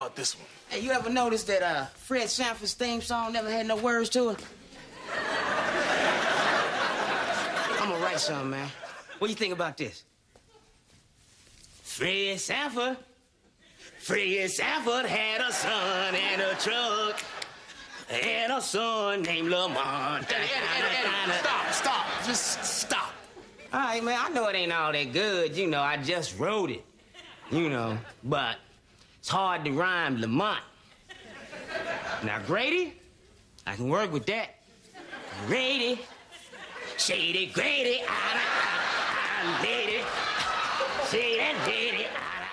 This one. Hey, you ever notice that Fred Sanford's theme song never had no words to it? I'm gonna write something, man. What do you think about this? Fred Sanford had a son and a truck, and a son named Lamont. Stop. Just stop. All right, man, I know it ain't all that good. You know, I just wrote it. You know, but it's hard to rhyme Lamont. Now, Grady, I can work with that. Grady, shady Grady, lady, shady Grady,